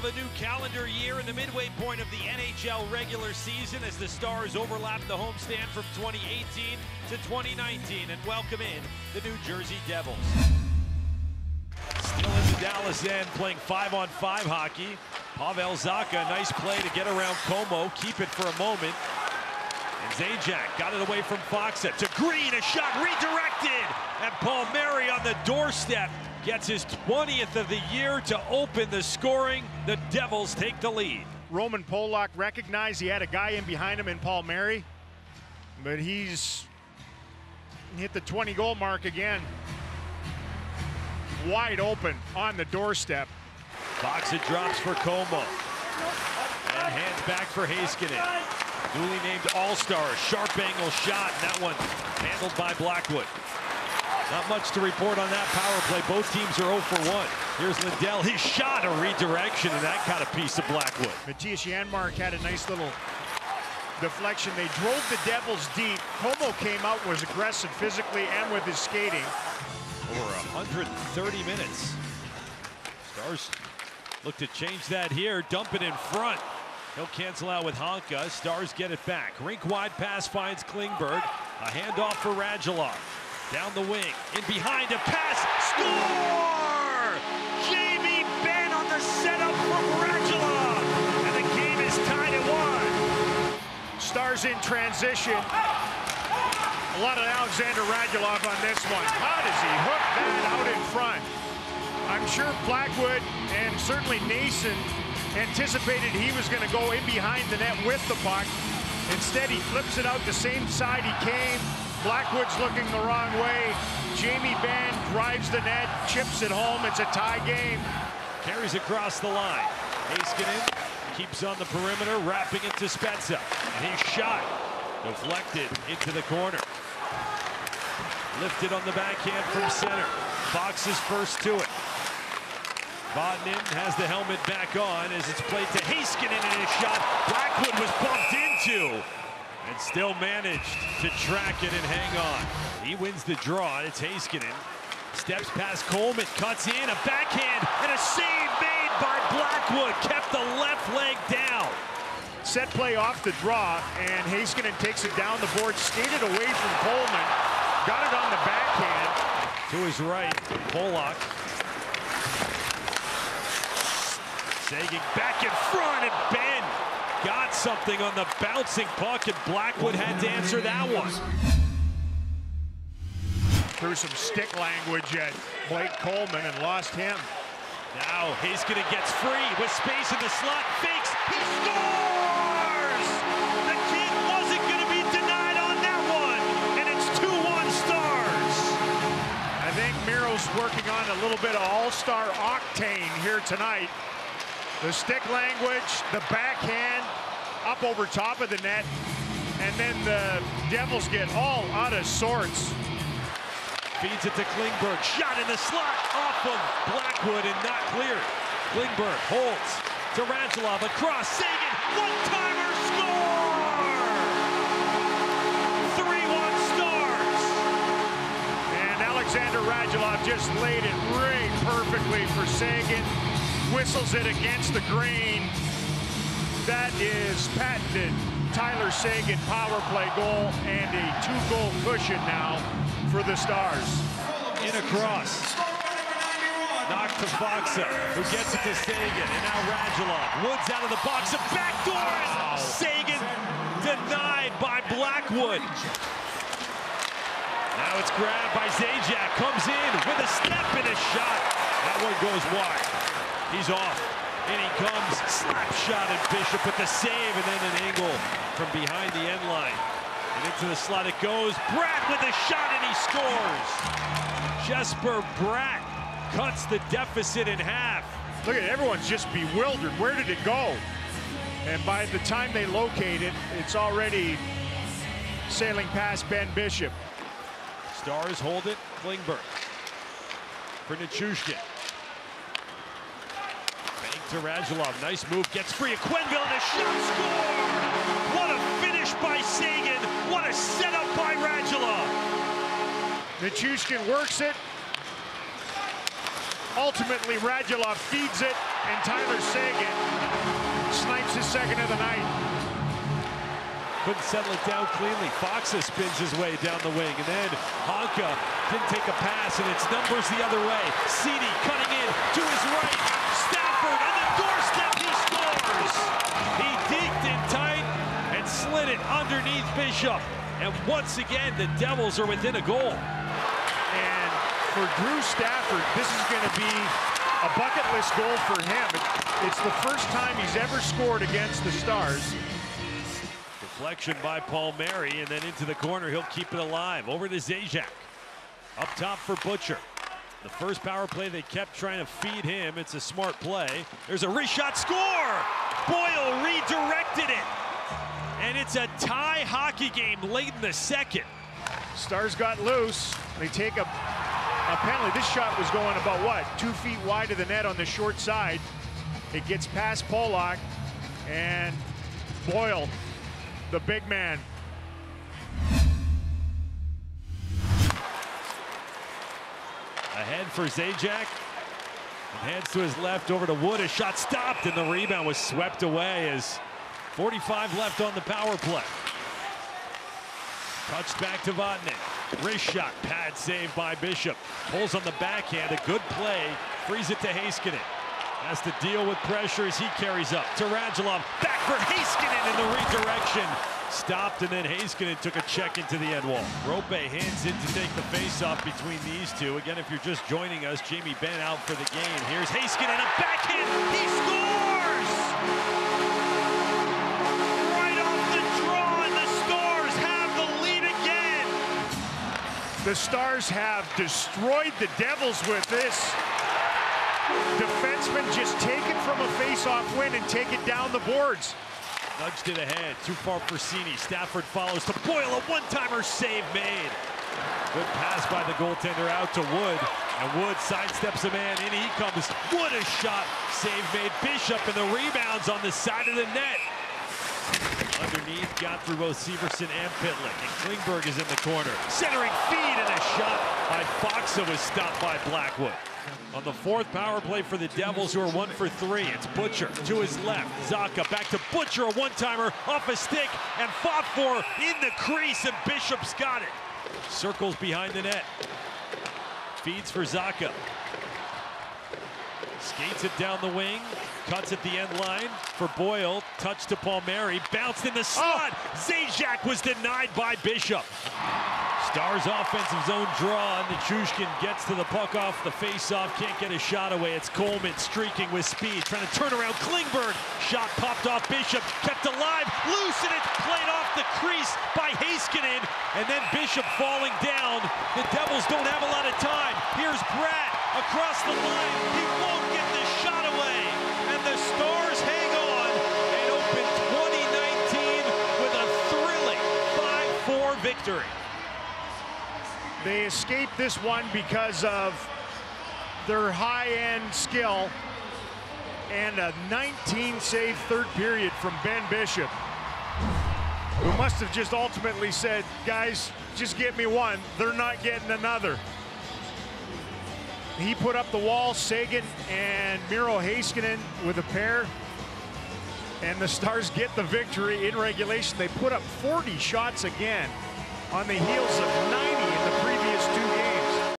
a new calendar year and the midway point of the NHL regular season as the Stars overlap the homestand from 2018 to 2019 and welcome in the New Jersey Devils. Still in the Dallas end, playing 5-on-5 hockey. Pavel Zacha, nice play to get around Como, keep it for a moment. And Zajac got it away from Faksa to Green, a shot redirected. And Palmieri on the doorstep gets his 20th of the year to open the scoring. The Devils take the lead. Roman Polak recognized he had a guy in behind him in Palmieri, but he's hit the 20-goal mark again. Wide open on the doorstep. Faksa drops for Como. And hands back for Heiskanen. Newly named All-Star, sharp angle shot, and that one handled by Blackwood. Not much to report on that power play. Both teams are 0 for 1. Here's Lindell, his shot, a redirection, and that got a piece of Blackwood. Matthias Janmark had a nice little deflection. They drove the Devils deep. Como came out, was aggressive physically and with his skating. Over 130 minutes. Stars look to change that here, dump it in front. He'll cancel out with Honka. Stars get it back. Rink-wide pass finds Klingberg. A handoff for Radulov. Down the wing. In behind, a pass. Score! Jamie Benn on the setup from Radulov. And the game is tied at 1. Stars in transition. A lot of Alexander Radulov on this one. How does he hook that out in front? I'm sure Blackwood and certainly Nason anticipated he was going to go in behind the net with the puck. Instead, he flips it out the same side he came. Blackwood's looking the wrong way. Jamie Benn drives the net, chips it home. It's a tie game. Carries across the line. Heiskanen keeps on the perimeter, wrapping it to Spezza. And he's shot. Deflected into the corner. Lifted on the backhand from center. Fox is first to it. Vodnin has the helmet back on as it's played to Heiskanen, and his shot Blackwood was bumped into and still managed to track it and hang on. He wins the draw. It's Heiskanen. Steps past Coleman, cuts in, a backhand, and a save made by Blackwood. Kept the left leg down. Set play off the draw, and Heiskanen takes it down the board, skated away from Coleman, got it on the backhand. To his right, Polak. Seguin back in front, and Ben got something on the bouncing puck, and Blackwood had to answer that one. Threw some stick language at Blake Coleman and lost him. Now Heiskanen gets free with space in the slot, fakes, he scores! The kid wasn't going to be denied on that one, and it's 2-1 Stars. I think Miro's working on a little bit of all-star octane here tonight. The stick language, the backhand, up over top of the net, and then the Devils get all out of sorts. Feeds it to Klingberg, shot in the slot off of Blackwood and not cleared. Klingberg holds to Radulov, across, Seguin, one-timer, score! 3-1 Stars. And Alexander Radulov just laid it right perfectly for Seguin. Whistles it against the grain. That is patented Tyler Seguin power play goal and a 2-goal cushion now for the Stars. In across. Knocked to Faksa, who gets it to Seguin, and now Radulov. Woods out of the box, a backdoor, and Seguin denied by Blackwood. Now it's grabbed by Zajac, comes in with a step and a shot. That one goes wide. He's off. In he comes, slap shot, and Bishop with the save, and then an angle from behind the end line. And into the slot it goes. Bratt with a shot, and he scores. Jesper Bratt cuts the deficit in half. Look at it, everyone's just bewildered. Where did it go? And by the time they locate it, it's already sailing past Ben Bishop. Stars hold it. Klingberg for Nichushkin. To Radulov, nice move, gets free of Quenneville, and a shot, score! What a finish by Seguin, what a setup by Radulov. Nichushkin works it. Ultimately, Radulov feeds it. and Tyler Seguin snipes his second of the night. Couldn't settle it down cleanly. Faksa spins his way down the wing, and then Honka didn't take a pass, and it's numbers the other way. Cini cutting in to his right. Stafford on the doorstep, he scores! He deked in tight and slid it underneath Bishop. And once again, the Devils are within a goal. And for Drew Stafford, this is going to be a bucket list goal for him. It's the first time he's ever scored against the Stars. Deflection by Palmieri, and then into the corner. He'll keep it alive. Over to Zajac. Up top for Butcher. The first power play, they kept trying to feed him. It's a smart play. There's a reshot score! Boyle redirected it. And it's a tie hockey game late in the second. Stars got loose. They take a penalty. This shot was going about, what, 2 feet wide of the net on the short side. It gets past Pollock, and Boyle, the big man. Ahead for Zajac. And hands to his left over to Wood. A shot stopped, and the rebound was swept away as 45 left on the power play. Touched back to Vatanen. Wrist shot, pad save by Bishop. Pulls on the backhand, a good play. Frees it to Heiskanen. Has to deal with pressure as he carries up. To Radulov, back for Heiskanen in the redirection. Stopped, and then Heiskanen took a check into the end wall. Rope hands in to take the face-off between these two. Again, if you're just joining us, Jamie Benn out for the game. Here's Heiskanen, a backhand, he scores! Right off the draw, and the Stars have the lead again. The Stars have destroyed the Devils with this. Defenseman just take it from a face-off win and take it down the boards. Nudged it ahead, too far for Cini. Stafford follows to Boyle, a one-timer save made. Good pass by the goaltender out to Wood, and Wood sidesteps a man, in he comes. Wood a shot, save made. Bishop, and the rebounds on the side of the net. Underneath, got through both Severson and Pitlick, and Klingberg is in the corner. Centering feed, and a shot by Faksa was stopped by Blackwood. On the fourth power play for the Devils, who are 1 for 3, it's Butcher to his left. Zacha back to Butcher, a one-timer off a stick, and fought for in the crease, and Bishop's got it. Circles behind the net. Feeds for Zacha. Skates it down the wing, cuts at the end line for Boyle. Touch to Palmieri, bounced in the slot. Zajac was denied by Bishop. Stars offensive zone draw, and Nichushkin gets to the puck off the face-off, can't get a shot away. It's Coleman streaking with speed, trying to turn around Klingberg. Shot popped off Bishop, kept alive, loose, and it's played off the crease by Heiskanen, and then Bishop falling down. The Devils don't have a lot of time. Here's Bratt across the line. He won't get the shot away, and the Stars hang on and open 2019 with a thrilling 5-4 victory. They escaped this one because of their high-end skill and a 19-save third period from Ben Bishop, who must have just ultimately said, guys, just get me one. They're not getting another. He put up the wall, Seguin and Miro Heiskanen with a pair, and the Stars get the victory in regulation. They put up 40 shots again on the heels of 9